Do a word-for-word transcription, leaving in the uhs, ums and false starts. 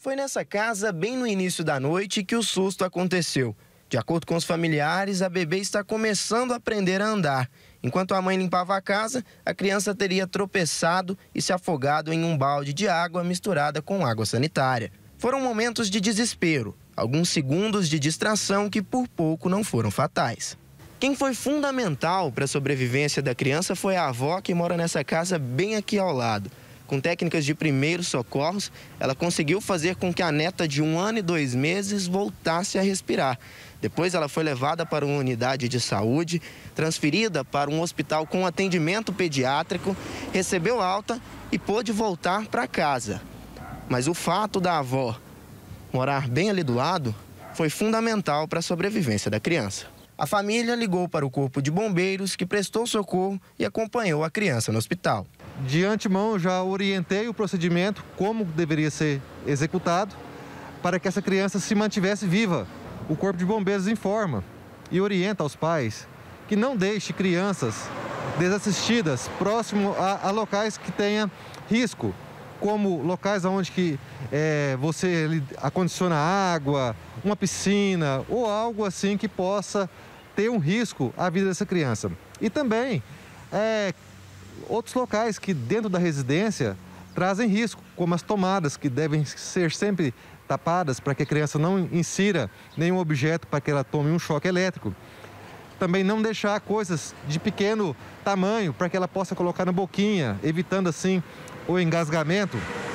Foi nessa casa, bem no início da noite, que o susto aconteceu. De acordo com os familiares, a bebê está começando a aprender a andar. Enquanto a mãe limpava a casa, a criança teria tropeçado e se afogado em um balde de água misturada com água sanitária. Foram momentos de desespero, alguns segundos de distração que por pouco não foram fatais. Quem foi fundamental para a sobrevivência da criança foi a avó, que mora nessa casa bem aqui ao lado. Com técnicas de primeiros socorros, ela conseguiu fazer com que a neta de um ano e dois meses voltasse a respirar. Depois ela foi levada para uma unidade de saúde, transferida para um hospital com atendimento pediátrico, recebeu alta e pôde voltar para casa. Mas o fato da avó morar bem ali do lado foi fundamental para a sobrevivência da criança. A família ligou para o Corpo de Bombeiros, que prestou socorro e acompanhou a criança no hospital. De antemão, eu já orientei o procedimento, como deveria ser executado, para que essa criança se mantivesse viva. O Corpo de Bombeiros informa e orienta aos pais que não deixe crianças desassistidas próximo a, a locais que tenham risco, como locais onde que, é, você acondiciona água, uma piscina ou algo assim que possa ter um risco à vida dessa criança. E também é, outros locais que dentro da residência trazem risco, como as tomadas, que devem ser sempre tapadas para que a criança não insira nenhum objeto para que ela tome um choque elétrico. Também não deixar coisas de pequeno tamanho para que ela possa colocar na boquinha, evitando assim o engasgamento.